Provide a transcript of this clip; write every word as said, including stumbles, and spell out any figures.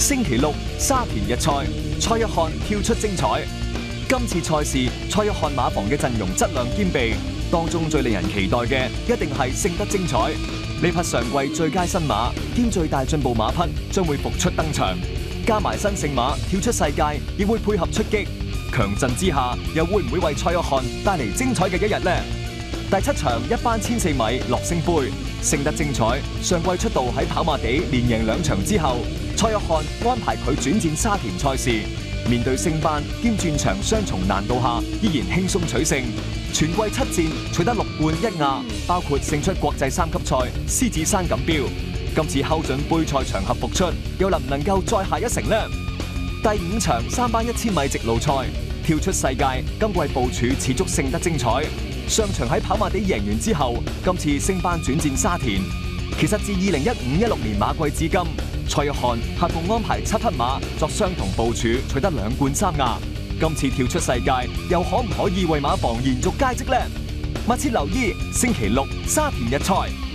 星期六沙田日賽，蔡約翰跳出精彩。今次賽事蔡約翰馬房嘅陣容質量兼備，當中最令人期待嘅一定係勝得精彩。呢匹上季最佳新馬兼最大進步馬匹將會復出登場，加埋新勝馬跳出世界亦會配合出擊，強陣之下又會唔會為蔡約翰帶嚟精彩嘅一日呢？第七場一班千四米樂星杯，勝得精彩。上季出道喺跑馬地連贏兩場之後，蔡約翰安排佢轉戰沙田賽事，面對升班兼轉場雙重難度下，依然輕鬆取勝。全季七戰取得六冠一亞，包括勝出國際三級賽獅子山錦標。今次睺準杯賽場合復出，又能唔能夠再下一城呢？第五場三班一千米直路賽，跳出世界，今季部署持續勝得精彩。上場喺跑馬地贏完之後，今次升班轉戰沙田。其實自二零一五一六年馬季至今，蔡約翰合共安排七匹馬作相同部署，取得兩冠三亞。今次跳出世界，又可唔可以為馬房延續佳績呢？密切留意星期六沙田日賽。